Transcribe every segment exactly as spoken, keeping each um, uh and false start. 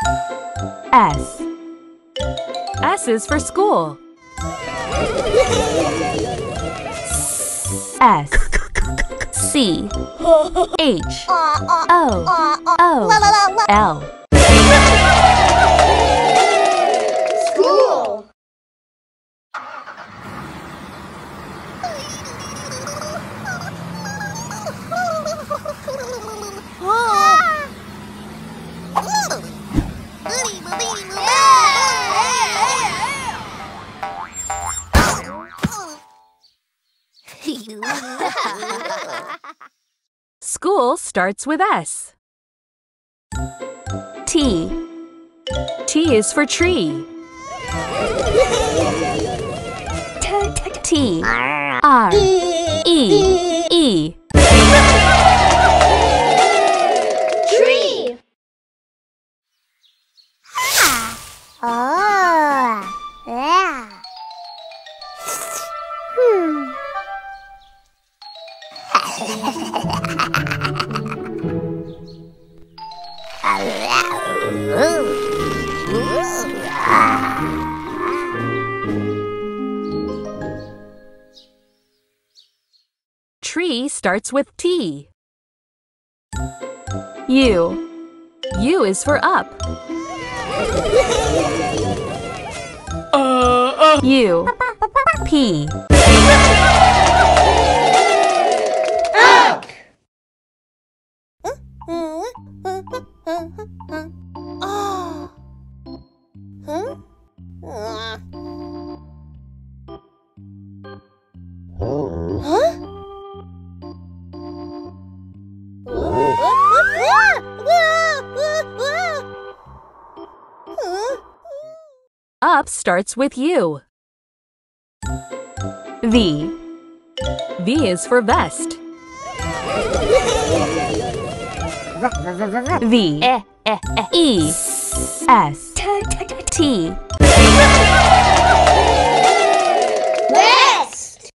S. S is for school. S. C. H. O. O. L. School. School starts with S. T. T is for tree. T. R. E. E. Tree. Oh, yeah. Hmm. Tree starts with T. U. U is for up. U. P. Up. Oh. Huh? Huh? Up starts with U. V. V is for vest. V. E. S. T. West.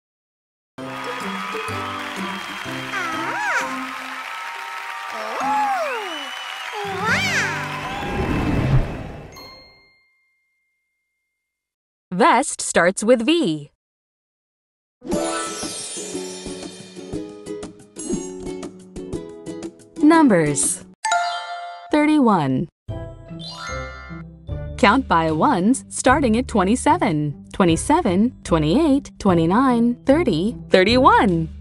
Vest starts with V. Numbers. thirty-one. Count by ones starting at twenty-seven. twenty-seven, twenty-eight, twenty-nine, thirty, thirty-one.